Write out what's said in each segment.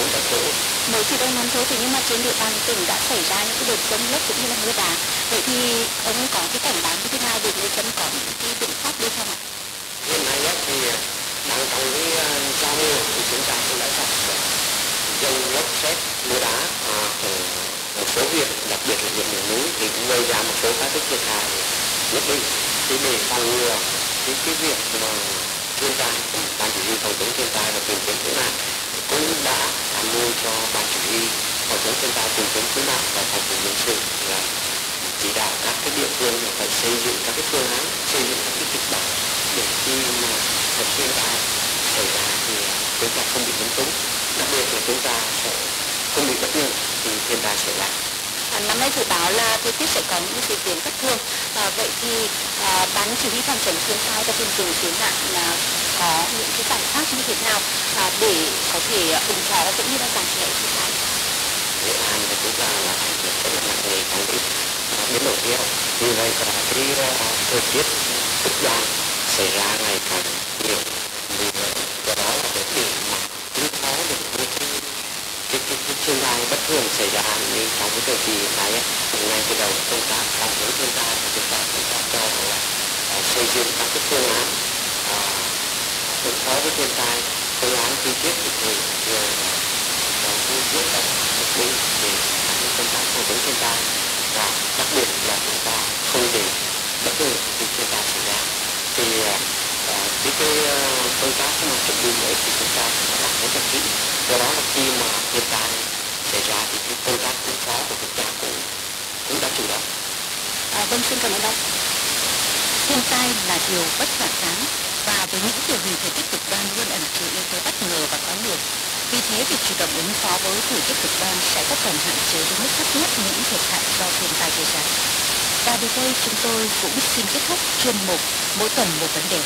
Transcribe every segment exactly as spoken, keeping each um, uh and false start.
bốn tại chỗ. Mới chỉ đầu năm thôi thì nhưng mà trên địa bàn tỉnh đã xảy ra những cái đợt rông lốc cũng như là mưa đá. Vậy thì ông có cái cảnh báo như thế nào để người dân có những cái biện pháp đưa không ạ? Hiện nay thì đang trong cái giao mùa thì chúng ta cũng đã gặp dông lốc xét mưa đá ở một số huyện, đặc biệt là huyện miền núi thì cũng gây ra một số các cái thiệt hại nhất định. Thì để phòng ngừa cái cái việc mà thiên tai, ban chỉ huy phòng chống thiên tai và tìm kiếm cứu nạn cũng đã tham mưu cho ban chỉ huy phòng chống thiên tai tìm kiếm cứu nạn và phòng thủ dân sự là chỉ đạo các cái địa phương phải xây dựng các cái phương án, xây dựng các cái kịch bản để khi mà một thiên tai xảy ra thì chúng ta không bị lúng túng, đặc biệt là chúng ta sẽ không bị bất ngờ thì thiên tai xảy ra. À, năm nay dự báo là thời tiết sẽ có những diễn biến bất thường. À, vậy thì à, ban chỉ huy phòng chống thiên tai và tìm kiếm cứu nạn là có những cái giải pháp như thế nào à, để có thể ứng phó cũng như là giảm nhẹ thiên tai? Nghệ An thì chúng ta là ảnh hưởng rất là nặng nề trong cái biến đổi khí hậu. Vì vậy là cái thời tiết cực đoan xảy ra ngày càng nhiều. Vì vậy do đó là để để mà ứng phó được với cái cái cái, cái thiên tai bất thường xảy ra như trong cái thời kỳ hiện nay ấy, ngay từ đầu công tác phòng chống thiên tai của chúng ta cũng đã cho là uh, xây dựng các cái phương án uh, ứng phó với thiên tai, phương án chi tiết cụ thể rồi uh, quyết định thực định để làm công tác phòng chống thiên tai và đặc biệt là chúng ta không để bất ngờ khi thiên tai xảy ra. Thì uh, cái cái uh, công tác mà chuẩn bị ấy thì chúng ta phải làm rất là kỹ. Do đó là khi mà thiên tai xảy ra thì cái công tác ứng phó của chúng ta cũng cũng đã chủ động. À, vâng, xin cảm ơn ông. Thiên tai là điều bất khả kháng và với những kiểu hình thời tiết cực đoan luôn ẩn chứa yếu tố bất ngờ và khó lường. Vì thế, việc chủ động ứng phó với thời tiết cực đoan sẽ góp phần hạn chế đến mức thấp nhất những thiệt hại do thiên tai gây ra. Và đến đây chúng tôi cũng xin kết thúc chuyên mục Mỗi tuần một vấn đề.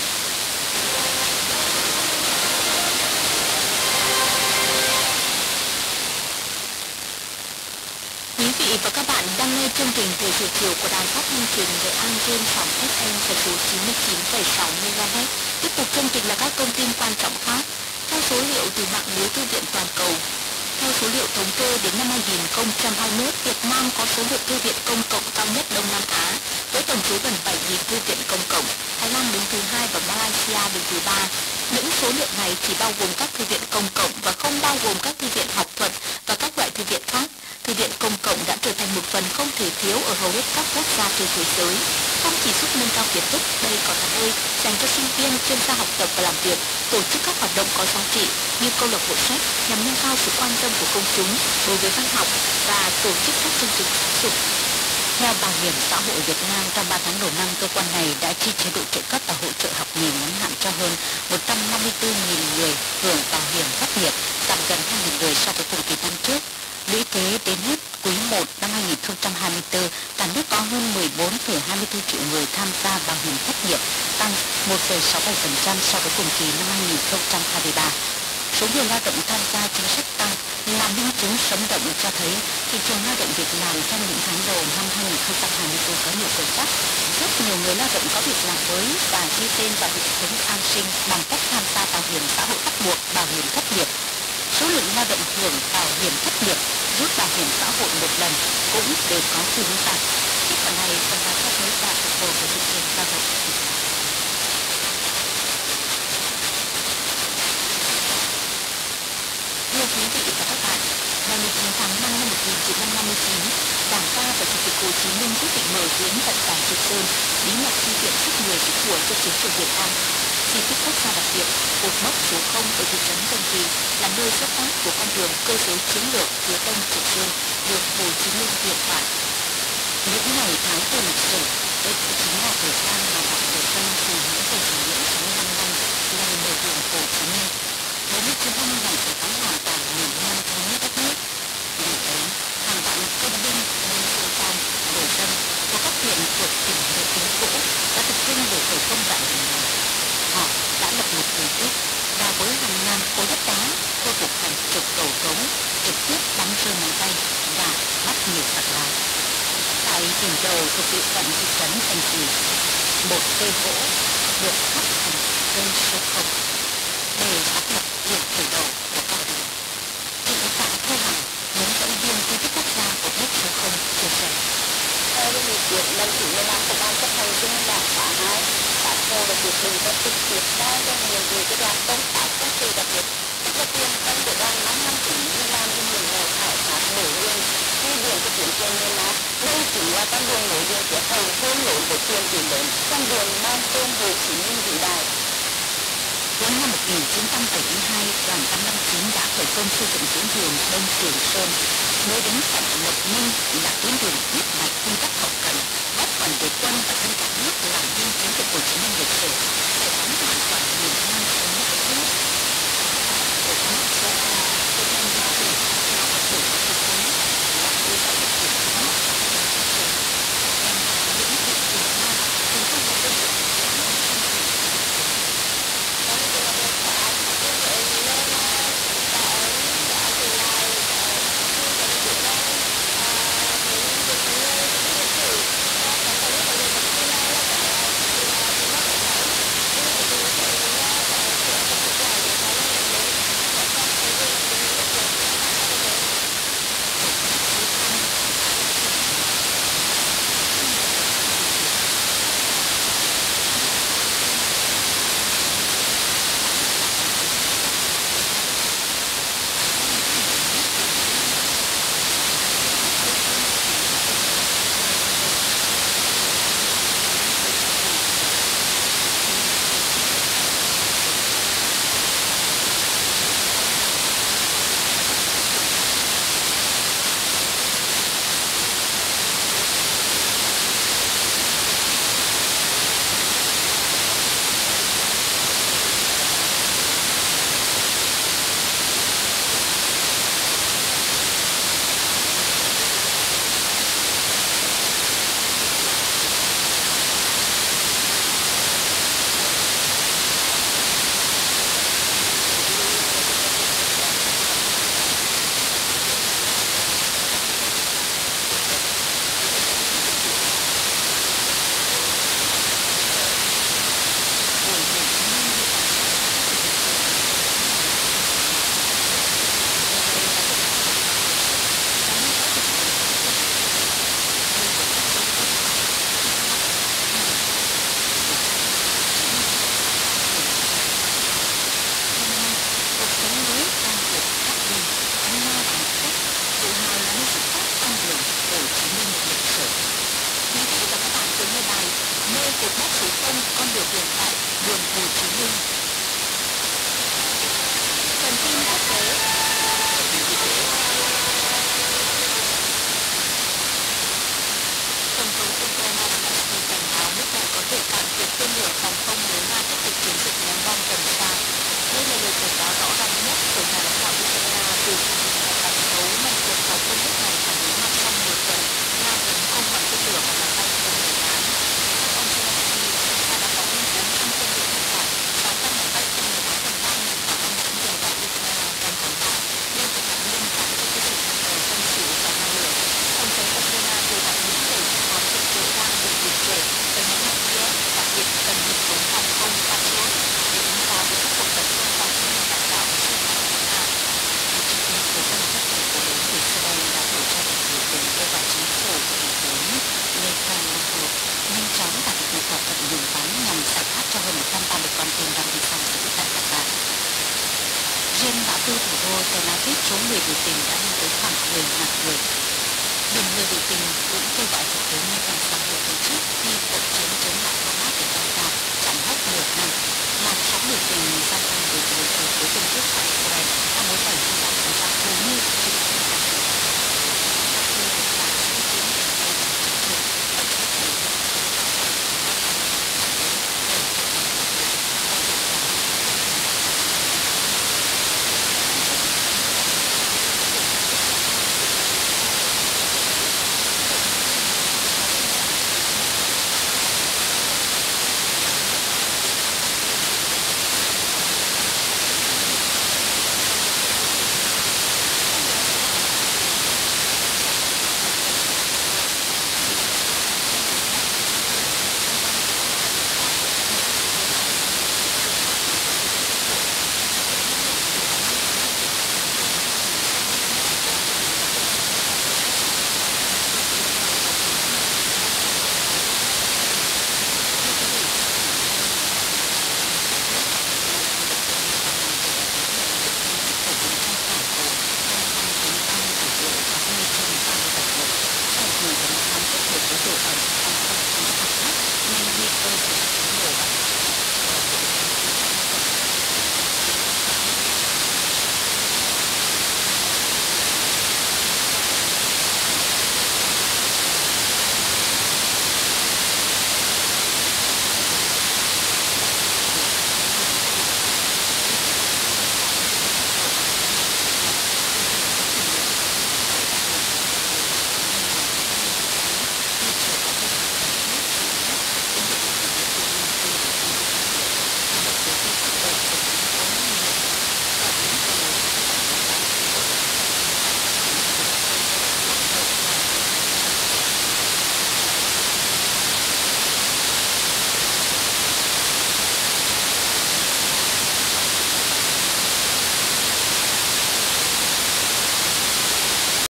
Quý vị và các bạn đang nghe chương trình Thời sự chiều của Đài Phát thanh Truyền hình Nghệ An trên sóng ép em tần số chín mươi chín phẩy sáu mê ga héc. Tiếp tục chương trình là các thông tin quan trọng khác. Theo số liệu từ mạng lưới thư viện toàn cầu, theo số liệu thống kê đến năm hai nghìn không trăm hai mươi mốt, Việt Nam có số lượng thư viện công cộng cao nhất Đông Nam Á, với tổng số gần bảy nghìn thư viện công cộng. Thái Lan đứng thứ hai và Malaysia đứng thứ ba. Những số liệu này chỉ bao gồm các thư viện công cộng và không bao gồm các thư viện học thuật và các loại thư viện khác. Thư viện công cộng đã trở thành một phần không thể thiếu ở hầu hết các quốc gia trên thế giới. Không chỉ giúp nâng cao kiến thức, đây còn là nơi dành cho sinh viên chuyên gia học tập và làm việc, tổ chức các hoạt động có giá trị như câu lạc bộ sách nhằm nâng cao sự quan tâm của công chúng đối với văn học và tổ chức các chương trình giáo dục. Theo Bảo hiểm xã hội Việt Nam, trong ba tháng đầu năm, cơ quan này đã chi chế độ trợ cấp và hỗ trợ học nghề ngắn hạn cho hơn một trăm năm mươi tư nghìn người hưởng bảo hiểm thất nghiệp, giảm gần hai nghìn người so với cùng kỳ năm trước. Lũy kế đến hết quý một năm hai nghìn không trăm hai mươi tư, cả nước có hơn mười bốn phẩy hai mươi tư triệu người tham gia bảo hiểm thất nghiệp, tăng một phẩy sáu mươi bảy phần trăm so với cùng kỳ năm hai nghìn không trăm hai mươi ba. Số người lao động tham gia chính sách tăng là minh chứng sống động cho thấy thị trường lao động Việt Nam trong những tháng đầu năm hai nghìn không trăm hai mươi tư có nhiều khởi sắc. Rất nhiều người lao động có việc làm mới và ghi tên vào hệ thống an sinh bằng cách tham gia bảo hiểm xã hội bắt buộc, bảo hiểm thất nghiệp. Số lượng lao động hưởng bảo hiểm thất nghiệp, rút bảo hiểm xã hội một lần cũng đều có xu hướng tăng. Kết quả này phần nào cho thấy đạt phục hồi của thị trường lao động. Thưa quý vị và các bạn, ngày mười chín tháng năm năm một nghìn chín trăm năm mươi chín, Đảng ta và Chủ tịch Hồ Chí Minh quyết định mở tuyến vận tải Trường Sơn, bí mật chi viện sức người sức của cho chiến trường Việt Nam. Di tích quốc gia đặc biệt, cột mốc số không ở thị trấn Tân Kỳ là nơi xuất phát của con đường cơ giới chiến lược phía đông Trường Sơn được Hồ Chí Minh huyền thoại. Những ngày tháng của lịch sử, đây chính là thời gian mà đảng người dân cùng những cuộc khởi nghĩa sáu mươi lăm năm ngày mở đường Hồ Chí Minh. bốn mươi chín năm ngày giải phóng hoàn toàn miền Nam thống nhất đất nước. Ngày ấy, hàng vạn công binh, nhân dân phong, người dân của các huyện thuộc tỉnh Nghệ Tĩnh cũ đã tập trung để khởi công đại đường này. Họ đã lập một kỳ tích và với hàng ngàn khối đất đá khôi phục hàng chục cầu cống, trực tiếp bắn rơi máy bay và bắt nhiều giặc lái. Tại điểm đầu thuộc địa phận thị trấn Thanh Kỳ, một cây gỗ được khắc thành cây số không để xác lập điểm khởi đầu của con đường. Chỉ Việc lần thứ mười lăm của Ban chấp hành Trung ương Đảng khóa hai, Bác Hồ đã quyết định và trực tiếp giao cho nhiệm vụ cho đoàn công tác chính trị đặc biệt, tức là tiền công của đoàn năm năm tỷ như làm cho nhiệm vụ khảo sát bổ đường, quy đường của tuyến trên miền Nam. Đây chính là con đường nối liền của thành phố nổi của tiền tỷ lớn, con đường mang tên Hồ Chí Minh vĩ đại. Đến năm một nghìn chín trăm bảy mươi hai, đoàn tám năm chín đã khởi công xây dựng tuyến đường Đông Trường Sơn, nối đến thành Lộc Ninh là tuyến đường huyết mạch cung cấp hậu cần, góp phần để quân và dân cả nước làm nên chiến dịch Hồ Chí Minh lịch sử, giải phóng hoàn toàn miền Nam thống nhất đất nước. Ở nước số hai, công an di chuyển theo các tổ chức quốc tế là đưa ra được việc nước và các nhà thị trường, đem lại những việc cùng nhau, cùng không có đơn vị sẽ không trong việc Tel Aviv, số người biểu tình đã lên tới khoảng mười ngàn người. Nhiều người biểu tình cũng kêu gọi Thủ tướng Netanyahu